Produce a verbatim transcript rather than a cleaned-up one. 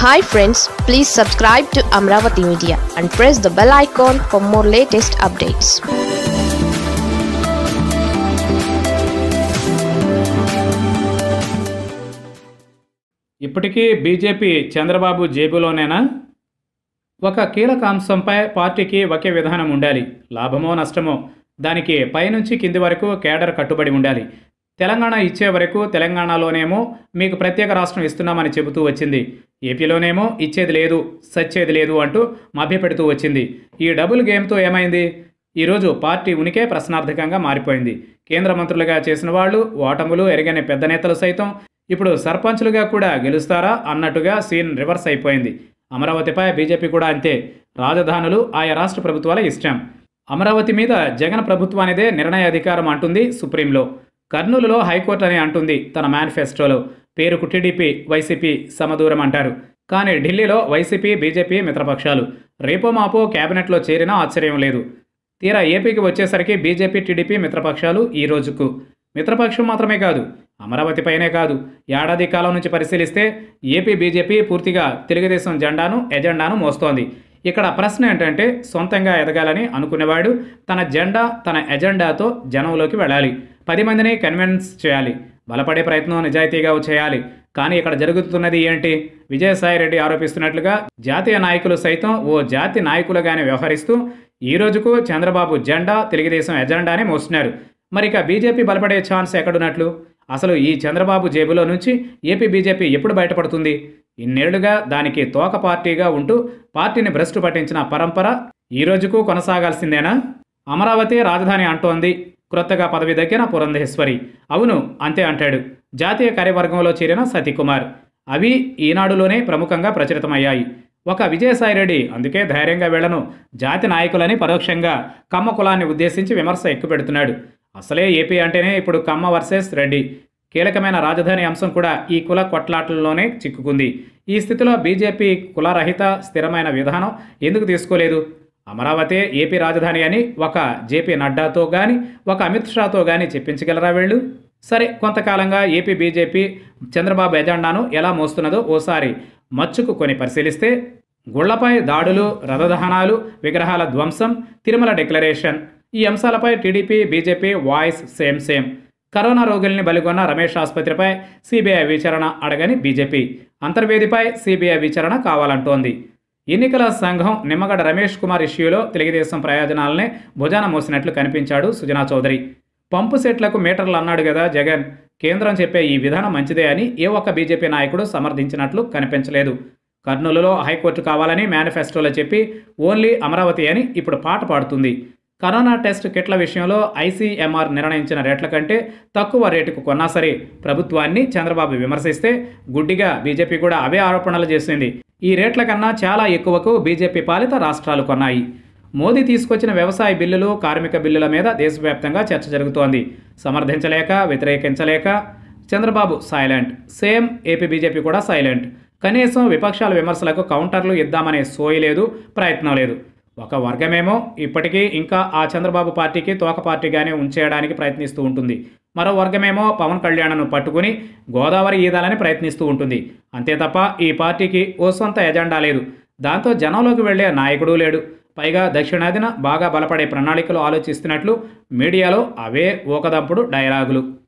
Hi friends, please subscribe to Amaravathi Media and press the bell icon for more latest updates. ఇప్పటికీ BJP Chandrababu జేబులోనేనా? ఒక కీలక అంశంపై పార్టీకి ఒకే విధానం ఉండాలి. లాభమో నష్టమో దానికి పైనుంచి కింది వరకు కేడర్ కట్టుబడి ఉండాలి. తెలంగాణ ఇచ్చే వరకు తెలంగాణలోనేమో మీకు ప్రత్యేక రాష్ట్రం ఇస్తున్నామని చెబుతూ వచ్చింది. ఏపీలోనేమో ఇచ్చేది లేదు, సచ్చేది లేదు అంటూ మభ్యపెడుతూ వచ్చింది. ఈ డబుల్ గేమ్తో ఏమైంది? ఈరోజు పార్టీ ఉనికే ప్రశ్నార్థకంగా మారిపోయింది. కేంద్ర మంత్రులుగా చేసిన వాళ్ళు, ఓటములు ఎరగని పెద్ద నేతలు సైతం ఇప్పుడు సర్పంచులుగా కూడా గెలుస్తారా అన్నట్టుగా సీన్ రివర్స్ అయిపోయింది. అమరావతిపై బీజేపీ కూడా అంతే. రాజధానులు ఆయా రాష్ట్ర ప్రభుత్వాల ఇష్టం. అమరావతి మీద జగన్ ప్రభుత్వానిదే నిర్ణయాధికారం అంటుంది సుప్రీంలో. కర్నూలులో హైకోర్టు అని అంటుంది తన మేనిఫెస్టోలో. పేరుకు టీడీపీ, వైసీపీ సమదూరం అంటారు. కానీ ఢిల్లీలో వైసీపీ, బీజేపీ మిత్రపక్షాలు. రేపో మాపో కేబినెట్లో చేరినా ఆశ్చర్యం లేదు. తీరా ఏపీకి వచ్చేసరికి బీజేపీ, టీడీపీ మిత్రపక్షాలు ఈ రోజుకు. మిత్రపక్షం మాత్రమే కాదు, అమరావతిపైనే కాదు, ఏడాది కాలం నుంచి పరిశీలిస్తే ఏపీ బీజేపీ పూర్తిగా తెలుగుదేశం జెండాను, ఎజెండాను మోస్తోంది. ఇక్కడ ప్రశ్న ఏంటంటే, సొంతంగా ఎదగాలని అనుకునేవాడు తన జెండా, తన ఎజెండాతో జనంలోకి వెళ్ళాలి. పది మందిని కన్విన్స్ చేయాలి. బలపడే ప్రయత్నం నిజాయితీగా చేయాలి. కానీ ఇక్కడ జరుగుతున్నది ఏంటి? విజయసాయిరెడ్డి ఆరోపిస్తున్నట్లుగా జాతీయ నాయకులు సైతం ఓ జాతి నాయకులుగానే వ్యవహరిస్తూ ఈ రోజుకు చంద్రబాబు జెండా, తెలుగుదేశం ఎజెండానే మోస్తున్నారు. మరి ఇక బీజేపీ బలపడే ఛాన్స్ ఎక్కడున్నట్లు? అసలు ఈ చంద్రబాబు జేబులో నుంచి ఏపీ బీజేపీ ఎప్పుడు బయటపడుతుంది? ఇన్నేళ్లుగా దానికి తోక పార్టీగా ఉంటూ పార్టీని భ్రష్టు పట్టించిన పరంపర ఈ రోజుకు కొనసాగాల్సిందేనా? అమరావతి రాజధాని అంటోంది క్రొత్తగా పదవి దక్కిన పురంధేశ్వరి. అవును, అంతే అంటాడు జాతీయ కార్యవర్గంలో చేరిన సతీకుమార్. అవి ఈనాడులోనే ప్రముఖంగా ప్రచురితమయ్యాయి. ఒక విజయసాయిరెడ్డి అందుకే ధైర్యంగా వీళ్లను జాతి నాయకులని పరోక్షంగా కమ్మ కులాన్ని ఉద్దేశించి విమర్శ ఎక్కుపెడుతున్నాడు. అసలే ఏపీ అంటేనే ఇప్పుడు కమ్మ వర్సెస్ రెడ్డి. కీలకమైన రాజధాని అంశం కూడా ఈ కుల కొట్లాటల్లోనే చిక్కుకుంది. ఈ స్థితిలో బీజేపీ కులరహిత స్థిరమైన విధానం ఎందుకు తీసుకోలేదు? అమరావతి ఏపీ రాజధాని అని ఒక జేపీ నడ్డాతో కానీ, ఒక అమిత్ షాతో కానీ చెప్పించగలరా వీళ్ళు? సరే, కొంతకాలంగా ఏపీ బీజేపీ చంద్రబాబు ఎజెండాను ఎలా మోస్తున్నదో ఓసారి మచ్చుకు కొని పరిశీలిస్తే గుళ్లపై దాడులు, రథదహనాలు, విగ్రహాల ధ్వంసం, తిరుమల డిక్లరేషన్, ఈ అంశాలపై TDP, BJP voice same same. Corona రోగుల్ని బలిగొన్న రమేష్ ఆసుపత్రిపై సీబీఐ విచారణ అడగని బీజేపీ, అంతర్వేదిపై సీబీఐ విచారణ కావాలంటోంది. ఎన్నికల సంఘం నిమ్మగడ్డ రమేష్ కుమార్ ఇష్యూలో తెలుగుదేశం ప్రయోజనాలనే భుజాన మోసినట్లు కనిపించాడు సుజనా చౌదరి. పంపు సెట్లకు మీటర్లు అన్నాడు కదా జగన్. కేంద్రం చెప్పే ఈ విధానం మంచిదే అని ఏ ఒక్క బీజేపీ నాయకుడు సమర్థించినట్లు కనిపించలేదు. కర్నూలులో హైకోర్టు కావాలని మేనిఫెస్టోలో చెప్పి ఓన్లీ అమరావతి అని ఇప్పుడు పాట పాడుతుంది. కరోనా టెస్ట్ కిట్ల విషయంలో ఐసీఎంఆర్ నిర్ణయించిన రేట్ల కంటే తక్కువ రేటుకు కొన్నా సరే ప్రభుత్వాన్ని చంద్రబాబు విమర్శిస్తే గుడ్డిగా బీజేపీ కూడా అవే ఆరోపణలు చేసింది. ఈ రేట్ల కన్నా చాలా ఎక్కువకు బీజేపీ పాలిత రాష్ట్రాలు కొన్నాయి. మోదీ తీసుకొచ్చిన వ్యవసాయ బిల్లులు, కార్మిక బిల్లుల మీద దేశవ్యాప్తంగా చర్చ జరుగుతోంది. సమర్థించలేక, వ్యతిరేకించలేక Chandrababu silent. Same AP BJP కూడా సైలెంట్. కనీసం విపక్షాల విమర్శలకు కౌంటర్లు ఇద్దామనే సోయి లేదు, ప్రయత్నం లేదు. ఒక వర్గమేమో ఇప్పటికీ ఇంకా ఆ చంద్రబాబు పార్టీకి తోక పార్టీగానే ఉంచేయడానికి ప్రయత్నిస్తూ ఉంటుంది. మరో వర్గమేమో పవన్ కళ్యాణ్ను పట్టుకుని గోదావరి ఈదాలని ప్రయత్నిస్తూ ఉంటుంది. అంతే తప్ప ఈ పార్టీకి ఓ సొంత ఎజెండా లేదు. దాంతో జనంలోకి వెళ్లే నాయకుడు లేడు. పైగా దక్షిణాదిన బాగా బలపడే ప్రణాళికలు ఆలోచిస్తున్నట్లు మీడియాలో అవే ఊకదంపుడు డైలాగులు.